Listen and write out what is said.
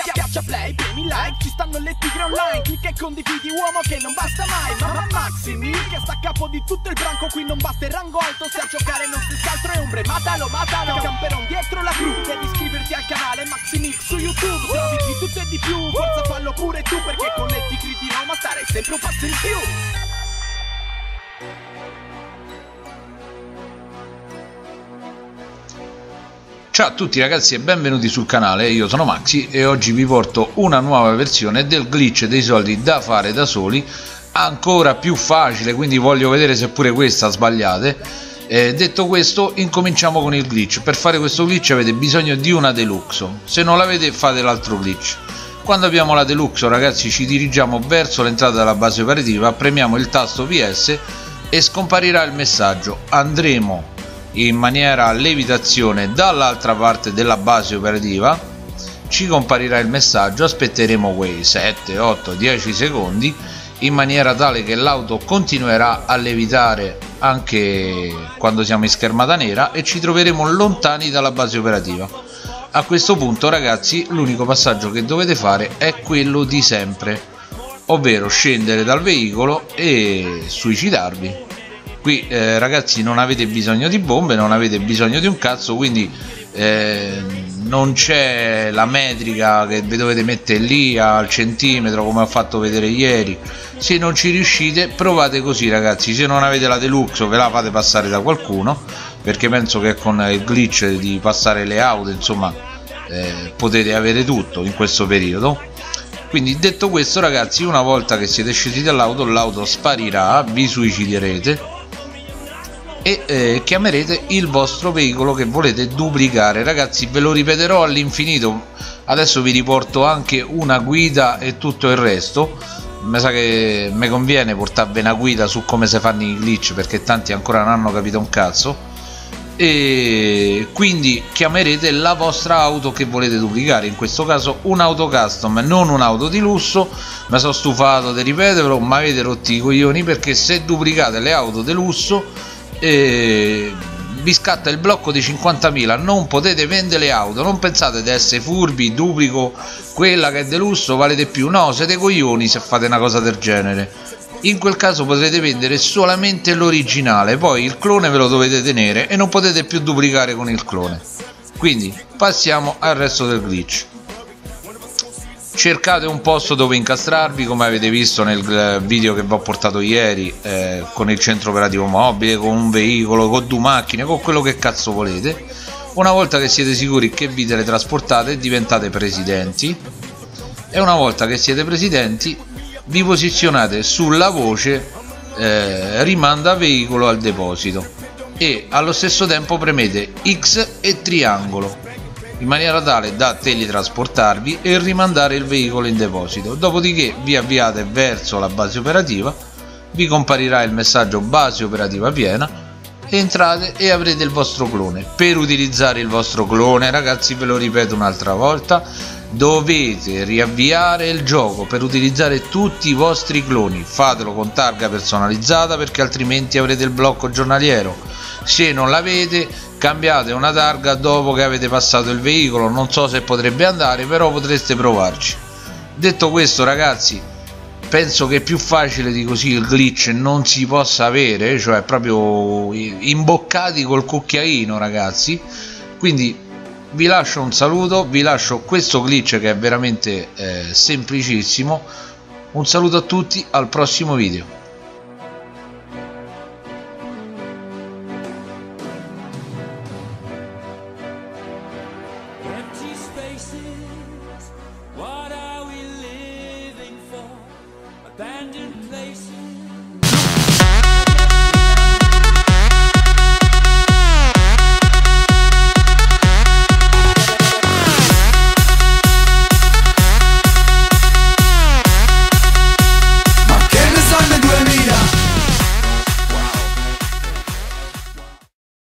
Schiaccia play, premi like, ci stanno le tigre online. Clicca e condividi, uomo che non basta mai. Ma Maximil che sta a capo di tutto il branco, qui non basta il rango alto, se a giocare non si scaltro e ombre. Matalo, camperon dietro la cru. Devi iscriverti al canale Maximil su YouTube. Trovi di tutto e di più, forza fallo pure tu, perché con le tigre di Roma starei sempre un passo in più. Ciao a tutti ragazzi e benvenuti sul canale, io sono Maxi e oggi vi porto una nuova versione del glitch dei soldi da fare da soli, ancora più facile, quindi voglio vedere se pure questa sbagliate. Detto questo, incominciamo con il glitch. Per fare questo glitch avete bisogno di una deluxe, se non l'avete fate l'altro glitch. Quando abbiamo la deluxe ragazzi ci dirigiamo verso l'entrata della base operativa, premiamo il tasto PS e scomparirà il messaggio. Andremo in maniera levitazione dall'altra parte della base operativa, ci comparirà il messaggio, aspetteremo quei 7, 8, 10 secondi in maniera tale che l'auto continuerà a levitare anche quando siamo in schermata nera e ci troveremo lontani dalla base operativa. A questo punto ragazzi l'unico passaggio che dovete fare è quello di sempre, ovvero scendere dal veicolo e suicidarvi. Qui ragazzi non avete bisogno di bombe, non avete bisogno di un cazzo, quindi non c'è la metrica che vi dovete mettere lì al centimetro come ho fatto vedere ieri. Se non ci riuscite provate così ragazzi, se non avete la deluxe ve la fate passare da qualcuno, perché penso che con il glitch di passare le auto insomma potete avere tutto in questo periodo. Quindi detto questo ragazzi, una volta che siete scesi dall'auto l'auto sparirà, vi suiciderete e chiamerete il vostro veicolo che volete duplicare. Ragazzi ve lo ripeterò all'infinito, adesso vi riporto anche una guida e tutto il resto. Mi sa che mi conviene portarvi una guida su come si fanno i glitch, perché tanti ancora non hanno capito un cazzo. E quindi chiamerete la vostra auto che volete duplicare, in questo caso un'auto custom, non un'auto di lusso. Mi sono stufato di ripeterlo, ma avete rotti i coglioni, perché se duplicate le auto di lusso vi scatta il blocco di 50.000, non potete vendere le auto. Non pensate di essere furbi, duplico quella che è de lusso vale di più, no, siete coglioni se fate una cosa del genere. In quel caso potrete vendere solamente l'originale, poi il clone ve lo dovete tenere e non potete più duplicare con il clone. Quindi passiamo al resto del glitch. Cercate un posto dove incastrarvi, come avete visto nel video che vi ho portato ieri, con il centro operativo mobile, con un veicolo, con due macchine, con quello che cazzo volete. Una volta che siete sicuri che vi teletrasportate diventate presidenti, e una volta che siete presidenti vi posizionate sulla voce rimanda veicolo al deposito e allo stesso tempo premete X e triangolo in maniera tale da teletrasportarvi e rimandare il veicolo in deposito. Dopodiché vi avviate verso la base operativa, vi comparirà il messaggio base operativa piena, entrate e avrete il vostro clone. Per utilizzare il vostro clone ragazzi, ve lo ripeto un'altra volta, dovete riavviare il gioco per utilizzare tutti i vostri cloni. Fatelo con targa personalizzata, perché altrimenti avrete il blocco giornaliero. Se non l'avete, cambiate una targa dopo che avete passato il veicolo. Non so se potrebbe andare, però potreste provarci. Detto questo ragazzi, penso che più facile di così il glitch non si possa avere, cioè proprio imboccati col cucchiaino ragazzi. Quindi vi lascio un saluto, vi lascio questo glitch che è veramente semplicissimo. Un saluto a tutti, al prossimo video. Empty spaces, what are we living for? Abandoned places.